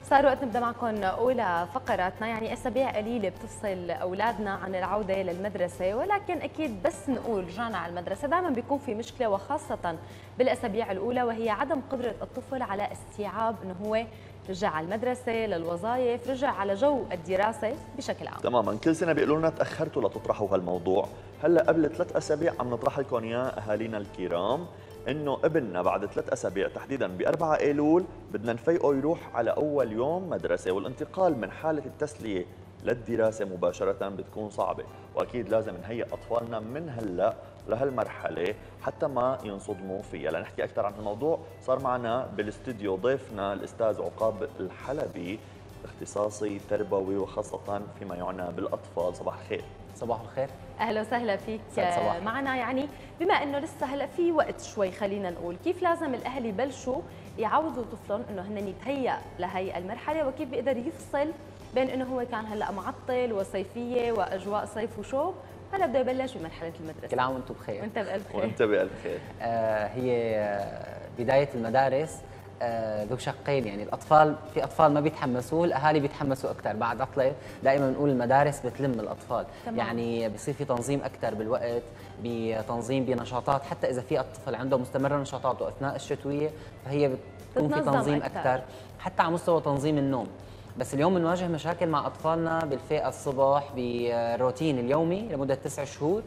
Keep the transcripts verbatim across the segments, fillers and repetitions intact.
صار وقت نبدا معكم اولى فقراتنا. يعني اسابيع قليله بتفصل اولادنا عن العوده للمدرسه، ولكن اكيد بس نقول رجعنا على المدرسه دائما بيكون في مشكله، وخاصه بالاسابيع الاولى، وهي عدم قدره الطفل على استيعاب انه هو رجع على المدرسه للوظائف، رجع على جو الدراسه بشكل عام. تماما، كل سنه بيقولوا لنا تاخرتوا لتطرحوا هالموضوع، هلا قبل ثلاث اسابيع عم نطرح لكم اياه اهالينا الكرام، انه ابننا بعد ثلاث اسابيع تحديدا ب أربعة ايلول بدنا نفيقه يروح على اول يوم مدرسه، والانتقال من حاله التسليه للدراسه مباشره بتكون صعبه، واكيد لازم نهيئ اطفالنا من هلا لهالمرحله حتى ما ينصدموا فيها. لنحكي اكثر عن الموضوع صار معنا بالاستوديو ضيفنا الاستاذ عقاب الحلبي، اختصاصي تربوي وخاصه فيما يعنى بالاطفال. صباح الخير. صباح الخير، اهلا وسهلا فيك صباح. معنا. يعني بما انه لسه هلا في وقت شوي، خلينا نقول كيف لازم الاهل يبلشوا يعودوا طفلهم انه هن يتهيأ لهي المرحله، وكيف بيقدر يفصل بين انه هو كان هلا معطل وصيفيه واجواء صيف وشوب، هلا بده يبلش بمرحله المدرسه. كل عام وانتم بخير. وانت بالف خير. وانت بالف خير. آه هي بدايه المدارس آه ذو شقين، يعني الاطفال في اطفال ما بيتحمسوا، الاهالي بيتحمسوا اكثر. بعد عطله دائما بنقول المدارس بتلم الاطفال، تمام. يعني بصير في تنظيم اكثر بالوقت، بتنظيم بنشاطات، حتى اذا في الطفل عنده مستمر نشاطاته اثناء الشتويه فهي بتكون في تنظيم اكثر، حتى على مستوى تنظيم النوم. بس اليوم بنواجه مشاكل مع اطفالنا بالفئه الصبح بالروتين اليومي لمده تسع شهور،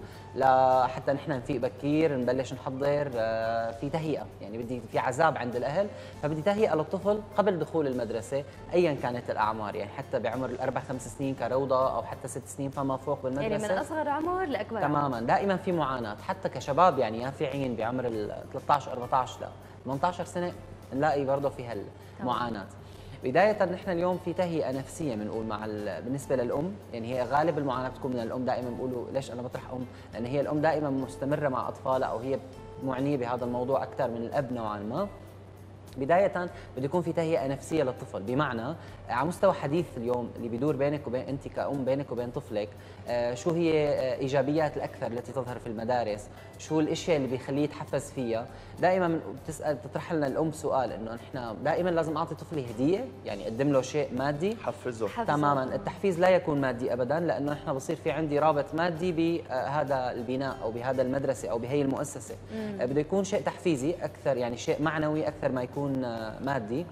لحتى نحن نفيق بكير نبلش نحضر في تهيئه، يعني بدي في عذاب عند الاهل، فبدي تهيئه للطفل قبل دخول المدرسه ايا كانت الاعمار، يعني حتى بعمر الاربع خمس سنين كروضه او حتى ست سنين فما فوق بالمدرسه، يعني من اصغر عمر لاكبر تماما عمر. دائما في معاناه، حتى كشباب يعني يافعين بعمر ال ثلاثة عشر أربعة عشر ل ثمانية عشر سنه نلاقي برضه في هالمعاناه. بداية نحن اليوم في تهيئة نفسية بنقول مع بالنسبة للأم، يعني هي غالب المعاناة بتكون من الأم. دائما بقولوا ليش أنا بطرح أم؟ لأن هي الأم دائما مستمرة مع أطفالها، أو هي معنية بهذا الموضوع أكثر من الأب نوعا ما. بداية بده يكون في تهيئة نفسية للطفل، بمعنى على مستوى حديث اليوم اللي بيدور بينك وبين أنت كأم بينك وبين طفلك، شو هي إيجابيات الأكثر التي تظهر في المدارس، شو الأشياء اللي بيخليه يتحفز فيها. دائما بتسأل بتطرح لنا الأم سؤال إنه نحن دائما لازم أعطي طفلي هدية، يعني أقدم له شيء مادي، حفزه. تماما. التحفيز لا يكون مادي أبدا، لأنه نحن بصير في عندي رابط مادي بهذا البناء أو بهذا المدرسة أو بهي المؤسسة. بده يكون شيء تحفيزي أكثر، يعني شيء معنوي أكثر ما يكون مادي.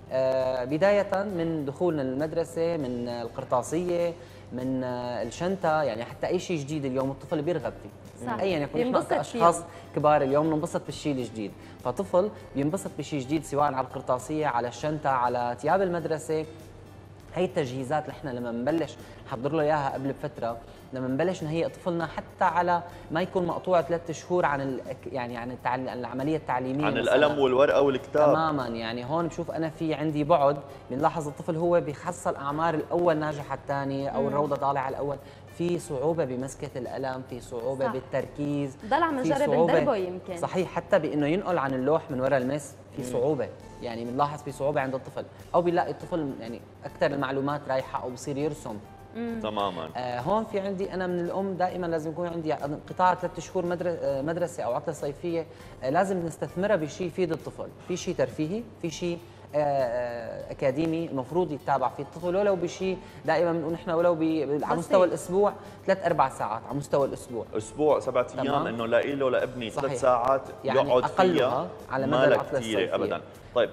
بداية من دخولنا للمدرسة، من القرطاسية، من الشنطة، يعني حتى أي شيء جديد اليوم الطفل بيرغب فيه، أيا يكن. نحن كأشخاص كبار اليوم بننبسط بالشيء الجديد، فطفل بينبسط بشيء جديد سواء على القرطاسية، على الشنطة، على ثياب المدرسة. هي التجهيزات اللي احنا لما بنبلش نحضر له اياها قبل بفتره، لما نبلش نهيئ طفلنا حتى على ما يكون مقطوع ثلاث شهور عن ال يعني عن التعل... العمليه التعليميه، عن القلم والورقه والكتاب. تماما، يعني هون بشوف انا في عندي بعد، بنلاحظ الطفل هو بيحصل اعمار الاول ناجح الثاني او الروضه طالعه الاول، في صعوبه بمسكه القلم، في صعوبه صح. بالتركيز، ضل عم نجرب ندربه يمكن. صحيح، حتى بانه ينقل عن اللوح من وراء المس في صعوبه، يعني بنلاحظ في صعوبه عند الطفل، او بنلاقي الطفل يعني اكثر المعلومات رايحه او بصير يرسم. مم. تماما. آه هون في عندي انا من الام دائما لازم يكون عندي قطاع ثلاث شهور مدرسه او عطله صيفيه، آه لازم نستثمرها بشيء يفيد الطفل، في شيء ترفيهي، في شيء آه اكاديمي المفروض يتابع فيه الطفل، ولو بشيء دائما بنقول نحن ولو على مستوى الاسبوع ثلاث اربع ساعات على مستوى الاسبوع، اسبوع سبعة ايام، انه لاقي له لابني ثلاث ساعات يعني يقعد فيها على مدى العطله الصيفيه ابدا. طيب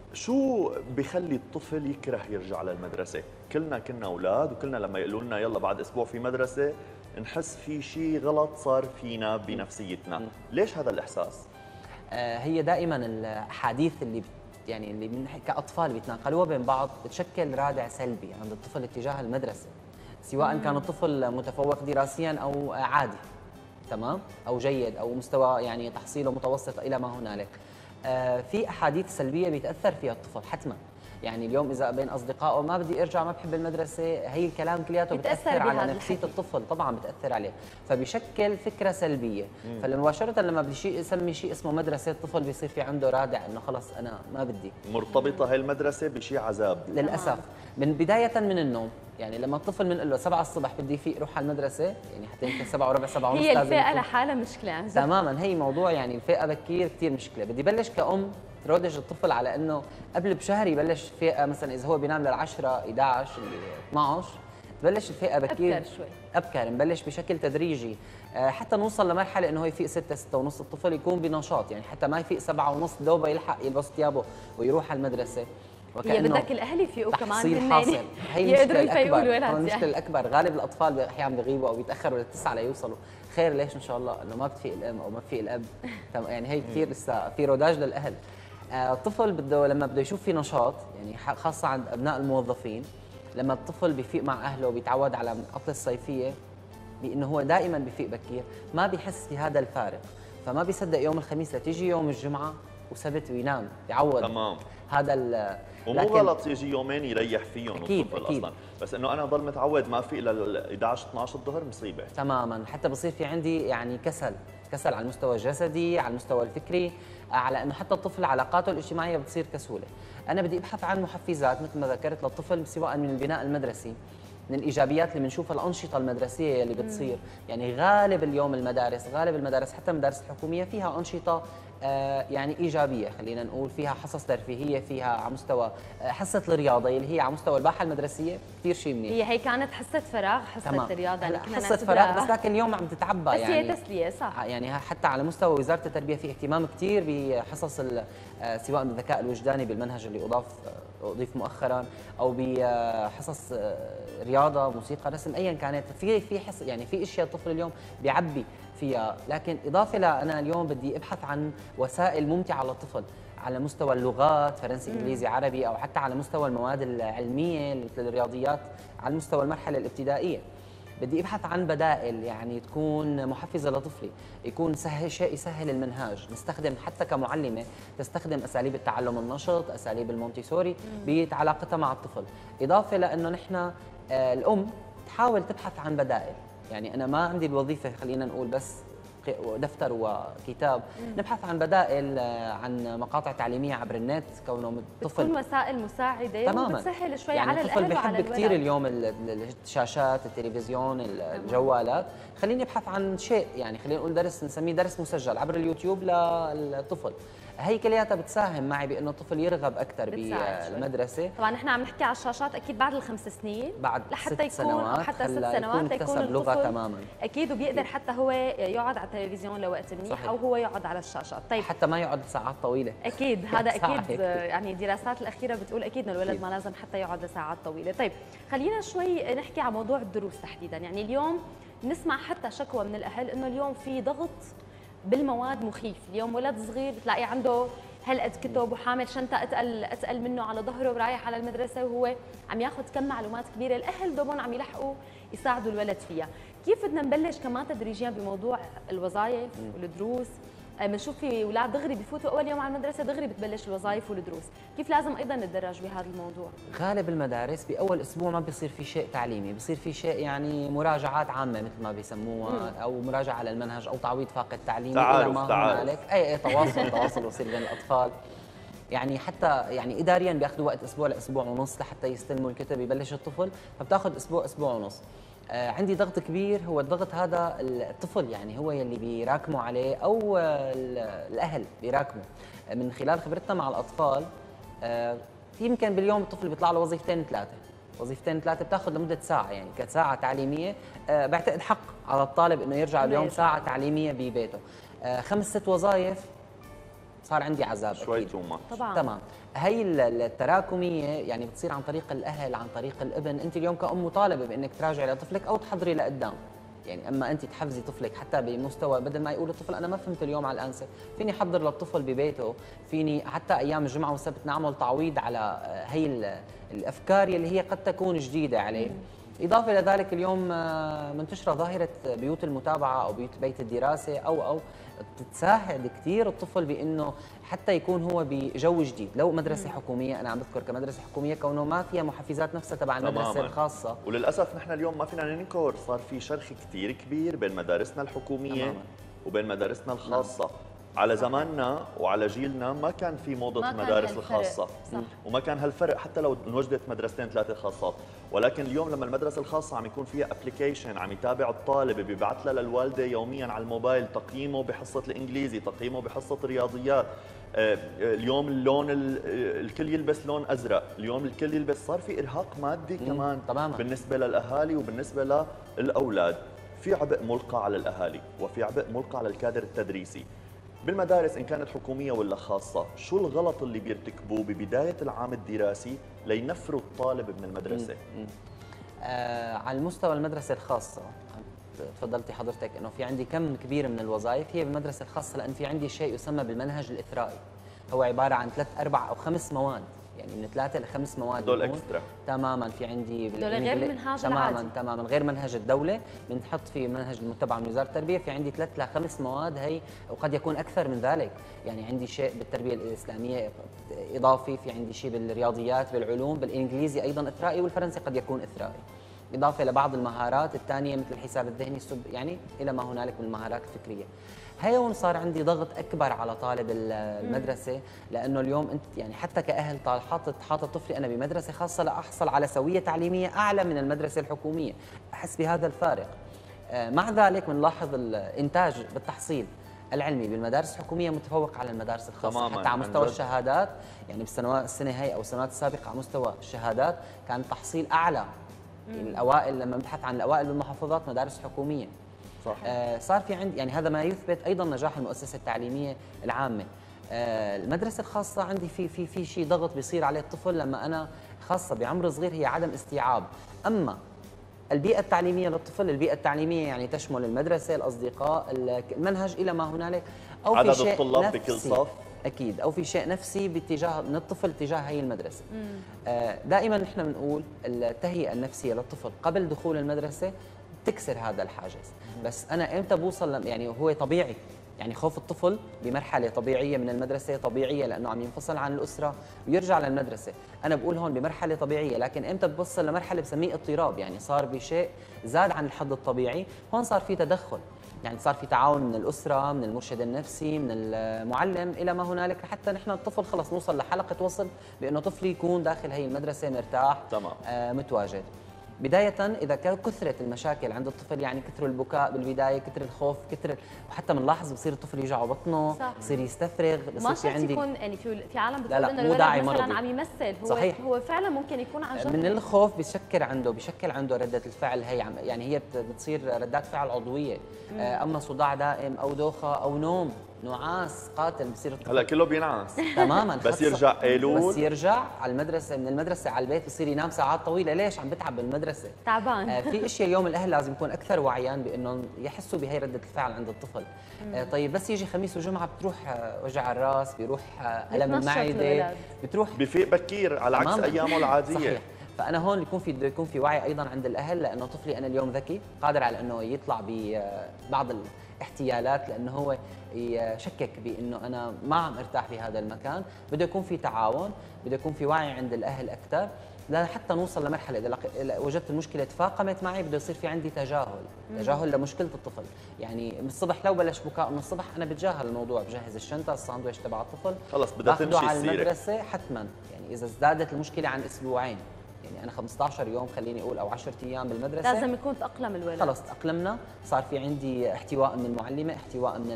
شو بخلي الطفل يكره يرجع للمدرسه؟ كلنا كنا اولاد، وكلنا لما يقولوا لنا يلا بعد اسبوع في مدرسه نحس في شيء غلط صار فينا بنفسيتنا. م. ليش هذا الاحساس؟ آه هي دائما الاحاديث اللي يعني اللي من كاطفال بيتناقلوها بين بعض بتشكل رادع سلبي عند الطفل اتجاه المدرسه، سواء كان الطفل متفوق دراسيا او عادي، تمام، او جيد او مستوى يعني تحصيله متوسط الى ما هنالك. آه في احاديث سلبيه بيتاثر فيها الطفل حتما، يعني اليوم اذا بين اصدقائه ما بدي ارجع ما بحب المدرسه، هي الكلام كلياته بتاثر على نفسيه الطفل، طبعا بتاثر عليه، فبيشكل فكره سلبيه. فمباشره لما بدي شيء اسمي شيء اسمه مدرسه، الطفل بيصير في عنده رادع انه خلص انا ما بدي، مرتبطه هاي المدرسه بشيء عذاب للاسف. من بدايه من النوم، يعني لما الطفل بنقول له سبعة الصبح بدي يفيق روح على المدرسه، يعني حتى يمكن سبعة وربع سبعة ونص هي الفئه لحالها مشكله. تماما، هي موضوع يعني الفئه بكير كثير مشكله. بدي بلش كأم تروج الطفل على انه قبل بشهر يبلش فئه، مثلا اذا هو بينام للعشرة احد عشر اثنعش تبلش الفئه بكير ابكر شوي، ابكر نبلش بشكل تدريجي حتى نوصل لمرحله انه هو يفيق ستة ستة ونص الطفل يكون بنشاط، يعني حتى ما يفيق سبعة ونص دوبه يلحق يلبس ثيابه ويروح على المدرسه. هي بدك الاهل يفيقوا كمان بالليل، هي يقدروا يفيقوا الولد. المشكله الاكبر غالب الاطفال احيانا بيغيبوا او بيتاخروا للتسعه ليوصلوا، خير ليش ان شاء الله انه ما بتفيق الام او ما بتفيق الاب. يعني هي كثير لسه في روداج للاهل. الطفل بده لما بده يشوف في نشاط، يعني خاصه عند ابناء الموظفين، لما الطفل بيفيق مع اهله وبيتعود على العطله الصيفيه بانه هو دائما بيفيق بكير، ما بيحس في هذا الفارق، فما بيصدق يوم الخميس لتيجي يوم الجمعه وسبت وينام، يعود تمام هذا ال ومو غلط يجي يومين يريح فيهم أكيد الطفل أكيد. اصلا، بس انه انا ضل متعود ما في الا احد عشر اثنعش الظهر مصيبه تماما. حتى بصير في عندي يعني كسل كسل على المستوى الجسدي، على المستوى الفكري، على انه حتى الطفل علاقاته الاجتماعيه بتصير كسوله. انا بدي ابحث عن محفزات مثل ما ذكرت للطفل، سواء من البناء المدرسي، من الايجابيات اللي بنشوفها الانشطه المدرسيه اللي بتصير. يعني غالب اليوم المدارس غالب المدارس حتى المدارس الحكوميه فيها انشطه آه يعني ايجابيه، خلينا نقول فيها حصص ترفيهيه، فيها على مستوى آه حصه الرياضه اللي هي على مستوى الباحه المدرسيه كثير شيء منيح. هي هي كانت حصه فراغ، حصه تمام. الرياضه هلا حصه فراغ بس لكن اليوم عم تتعبى، بس يعني هي تسليه صح. يعني حتى على مستوى وزاره التربيه في اهتمام كثير بحصص سواء بالذكاء الوجداني بالمنهج اللي اضاف اضيف مؤخرا، او بحصص رياضه، موسيقى، رسم، ايا كانت. في في حص يعني في اشياء الطفل اليوم بيعبي فيها، لكن اضافه لانا اليوم بدي ابحث عن وسائل ممتعه للطفل على مستوى اللغات، فرنسي، انجليزي، عربي، او حتى على مستوى المواد العلميه مثل الرياضيات على مستوى المرحله الابتدائيه. بدي ابحث عن بدائل يعني تكون محفزه لطفلي، يكون سهل شيء يسهل المنهاج، نستخدم حتى كمعلمه تستخدم اساليب التعلم النشط، اساليب المونتيسوري بعلاقتها مع الطفل، اضافه لانه نحن آه الام تحاول تبحث عن بدائل. يعني انا ما عندي الوظيفه خلينا نقول بس دفتر وكتاب، نبحث عن بدائل، عن مقاطع تعليميه عبر النت، كونه الطفل بتكون وسائل مساعده تماما وبتسهل شوي يعني على الاهل وعلى الطفل بحب كثير اليوم الشاشات، التلفزيون، الجوالات. خليني ابحث عن شيء يعني خلينا نقول درس نسميه درس مسجل عبر اليوتيوب للطفل. هي كلياتها بتساهم معي بانه الطفل يرغب اكثر بالمدرسه. طبعا نحن عم نحكي على الشاشات اكيد بعد الخمس سنين، بعد لحتى ست يكون سنوات حتى ست سنوات يكون اكتسب لغه تماما اكيد، وبيقدر حتى هو يقعد على التلفزيون لوقت منيح او هو يقعد على الشاشات. طيب حتى ما يقعد ساعات طويله اكيد هذا اكيد يعني الدراسات الاخيره بتقول اكيد انه الولد ما لازم حتى يقعد لساعات طويله. طيب خلينا شوي نحكي على موضوع الدروس تحديدا. يعني اليوم نسمع حتى شكوى من الاهل انه اليوم في ضغط بالمواد مخيف. اليوم ولد صغير بتلاقي عنده هالقد كتب وحامل شنطه اتقل اتقل منه على ظهره ورايح على المدرسه وهو عم ياخذ كم معلومات كبيره، الاهل دوبهم عم يلحقوا يساعدوا الولد فيها. كيف بدنا نبلش كمان تدريجيا بموضوع الوظائف والدروس؟ بنشوف في اولاد دغري بفوتوا اول يوم على المدرسه دغري بتبلش الوظائف والدروس، كيف لازم ايضا نتدرج بهذا الموضوع؟ غالب المدارس باول اسبوع ما بيصير في شيء تعليمي، بيصير في شيء يعني مراجعات عامه مثل ما بيسموها، او مراجعه على المنهج او تعويض فاقد تعليمي، تعارف تعارف اي اي تواصل تواصل بصير بين الاطفال. يعني حتى يعني اداريا بياخذوا وقت اسبوع لاسبوع ونص لحتى يستلموا الكتب يبلش الطفل، فبتاخذ اسبوع اسبوع ونص. آه عندي ضغط كبير، هو الضغط هذا الطفل يعني هو يلي بيراكموا عليه او الاهل بيراكموا. من خلال خبرتنا مع الاطفال آه يمكن باليوم الطفل بيطلع له وظيفتين ثلاثه، وظيفتين ثلاثه بتاخذ لمده ساعه، يعني كساعه تعليميه. آه بعتقد حق على الطالب انه يرجع اليوم ساعه تعليميه ببيته. آه خمس ست وظائف صار عندي عذاب شوي توما طبعا. تمام. هي التراكميه يعني بتصير عن طريق الاهل، عن طريق الابن. انت اليوم كأم مطالبه بانك تراجعي لطفلك او تحضري لقدام. يعني اما انت تحفزي طفلك حتى بمستوى بدل ما يقول الطفل انا ما فهمت اليوم على الانسه، فيني احضر للطفل ببيته، فيني حتى ايام الجمعه والسبت نعمل تعويض على هي الافكار اللي هي قد تكون جديده عليه. إضافة إلى ذلك اليوم منتشرة ظاهرة بيوت المتابعة أو بيوت بيت الدراسة أو أو بتساعد كثير الطفل بأنه حتى يكون هو بجو جديد. لو مدرسة حكومية، أنا عم بذكر كمدرسة حكومية كونه ما فيها محفزات نفسها تبع المدرسة تماماً. الخاصة. وللأسف نحن اليوم ما فينا ننكر صار في شرخ كثير كبير بين مدارسنا الحكومية تماماً. وبين مدارسنا الخاصة. نعم. على زماننا وعلى جيلنا ما كان في موضة المدارس الخاصة صح. وما كان هالفرق حتى لو انوجدت مدرستين ثلاثة خاصات، ولكن اليوم لما المدرسة الخاصة عم يكون فيها ابلكيشن عم يتابع الطالب، بيبعث لها للوالدة يوميا على الموبايل تقييمه بحصة الإنجليزي، تقييمه بحصة الرياضيات، اليوم اللون الكل يلبس لون ازرق، اليوم الكل يلبس، صار في ارهاق مادي كمان تماما بالنسبه للاهالي وبالنسبه للاولاد. في عبء ملقى على الاهالي وفي عبء ملقى على الكادر التدريسي بالمدارس ان كانت حكوميه ولا خاصه. شو الغلط اللي بيرتكبوه ببدايه العام الدراسي لينفروا الطالب من المدرسه؟ مم. مم. آه على المستوى المدرسه الخاصه تفضلتي حضرتك انه في عندي كم كبير من الوظائف هي بالمدرسه الخاصه، لان في عندي شيء يسمى بالمنهج الاثرائي، هو عباره عن ثلاث اربع او خمس مواد، يعني من ثلاثه لخمس مواد دول اكسترا تماما. في عندي دول غير المنهج تماما العادي. تماما غير منهج الدوله، بنحط في منهج المتبع من وزاره التربيه. في عندي ثلاث لخمس مواد هي، وقد يكون اكثر من ذلك. يعني عندي شيء بالتربيه الاسلاميه اضافي، في عندي شيء بالرياضيات، بالعلوم، بالانجليزي ايضا اثرائي، والفرنسي قد يكون اثرائي، إضافة لبعض المهارات الثانية مثل الحساب الذهني، يعني إلى ما هنالك من المهارات الفكرية. هيون صار عندي ضغط أكبر على طالب المدرسة، لأنه اليوم أنت يعني حتى كأهل طال حاطط حاطط طفلي أنا بمدرسة خاصة لأحصل على سوية تعليمية أعلى من المدرسة الحكومية، أحس بهذا الفارق. مع ذلك بنلاحظ الإنتاج بالتحصيل العلمي بالمدارس الحكوميه متفوق على المدارس الخاصه، حتى على مستوى الشهادات. يعني بالسنوات السنه هي او السنوات السابقه على مستوى الشهادات كان التحصيل اعلى. يعني الاوائل لما نبحث عن الاوائل بالمحافظات مدارس حكوميه. صح. آه صار في عندي يعني هذا ما يثبت ايضا نجاح المؤسسه التعليميه العامه. آه المدرسه الخاصه عندي في في في شيء ضغط بيصير عليه الطفل لما انا خاصه بعمر صغير، هي عدم استيعاب. اما البيئة التعليمية للطفل، البيئة التعليمية يعني تشمل المدرسة، الأصدقاء، المنهج إلى ما هنالك، أو عدد في شيء الطلاب نفسي بكل صف، أكيد، أو في شيء نفسي باتجاه من الطفل تجاه هي المدرسة. آه دائما نحن بنقول التهيئة النفسية للطفل قبل دخول المدرسة تكسر هذا الحاجز. بس أنا إمتى بوصل؟ يعني هو طبيعي، يعني خوف الطفل بمرحلة طبيعية من المدرسة طبيعية لأنه عم ينفصل عن الأسرة ويرجع للمدرسة. أنا بقول هون بمرحلة طبيعية، لكن إمتى بوصل لمرحلة بسميه اضطراب، يعني صار بشيء زاد عن الحد الطبيعي، هون صار في تدخل. يعني صار في تعاون من الأسرة، من المرشد النفسي، من المعلم إلى ما هنالك، حتى نحن الطفل خلص نوصل لحلقة وصل بأنه طفلي يكون داخل هي المدرسة مرتاح تمام. آه متواجد. بداية إذا كثرت المشاكل عند الطفل، يعني كثر البكاء بالبداية، كثر الخوف، كثر، وحتى بنلاحظ بصير الطفل يوجعه بطنه، بصير يستفرغ، بصير في عندي يكون يعني في في عالم بتقول لا لا انه مو الولد داعي مثلا مرضي. عم يمثل، هو صحيح. هو فعلا ممكن يكون عن جد من الخوف بيشكل عنده بيشكل عنده ردة الفعل هي، يعني هي بتصير ردات فعل عضوية. اما صداع دائم او دوخة او نوم نعاس قاتل بصير الطفل. هلا كله بينعس تماما. بس يرجع قيلول، بس يرجع على المدرسه، من المدرسه على البيت بصير ينام ساعات طويله. ليش؟ عم بتعب بالمدرسه، تعبان. آه في اشياء اليوم الاهل لازم يكون اكثر وعيا بانه يحسوا بهي رده الفعل عند الطفل. آه طيب بس يجي خميس وجمعه بتروح آه وجع الراس، بيروح آه الم المعده، بتروح بفيق بكير على عكس ايامه العاديه. صحيح. فانا هون يكون في بده يكون في وعي ايضا عند الاهل، لانه طفلي انا اليوم ذكي قادر على انه يطلع ببعض احتيالات، لانه هو يشكك بانه انا ما عم ارتاح بهذا المكان. بده يكون في تعاون، بده يكون في وعي عند الاهل اكثر، لحتى نوصل لمرحله اذا وجدت المشكله تفاقمت معي بده يصير في عندي تجاهل، تجاهل لمشكله الطفل. يعني من الصبح لو بلش بكاء من الصبح انا بتجاهل الموضوع، بجهز الشنطه الساندويتش تبع الطفل، خلص بدها تمشي على السيره المدرسه حتما. يعني اذا ازدادت المشكله عن اسبوعين، يعني انا خمسة عشر يوم خليني اقول او عشرة ايام بالمدرسه، لازم يكون تاقلم الولد. خلص تاقلمنا، صار في عندي احتواء من المعلمه، احتواء من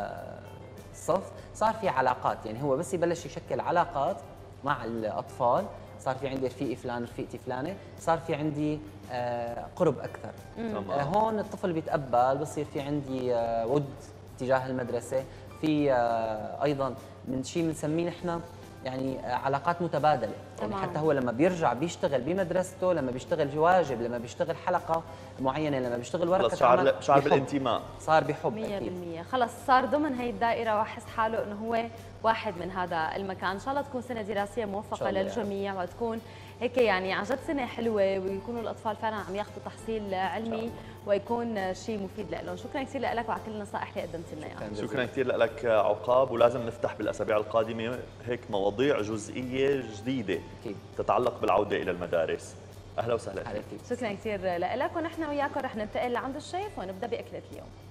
الصف، صار في علاقات. يعني هو بس يبلش يشكل علاقات مع الاطفال، صار في عندي رفيقي فلان رفيقتي فلانه، صار في عندي آه قرب اكثر. آه هون الطفل بيتقبل، بصير في عندي آه ود تجاه المدرسه، في آه ايضا من شيء بنسميه نحن يعني علاقات متبادله. يعني حتى هو لما بيرجع بيشتغل بمدرسته، لما بيشتغل واجب، لما بيشتغل حلقه معينه، لما بيشتغل ورقه شعر شعر بالانتماء، صار بحب مية بالمية. خلص صار ضمن هي الدائره وحس حاله انه هو واحد من هذا المكان. ان شاء الله تكون سنه دراسيه موفقه للجميع، يعني. وتكون هيك يعني عن جد سنه حلوه، ويكونوا الاطفال فعلا عم ياخذوا تحصيل علمي ويكون شيء مفيد لهم. شكرا كثير لك وعلى كل النصائح اللي قدمت لنا اياها. شكرا كثير لك عقاب، ولازم نفتح بالاسابيع القادمه هيك مواضيع جزئيه جديده أكيد تتعلق بالعوده الى المدارس. اهلا وسهلا. شكرا كثير لك، ونحن وياكم رح ننتقل لعند الشيف ونبدا باكله اليوم.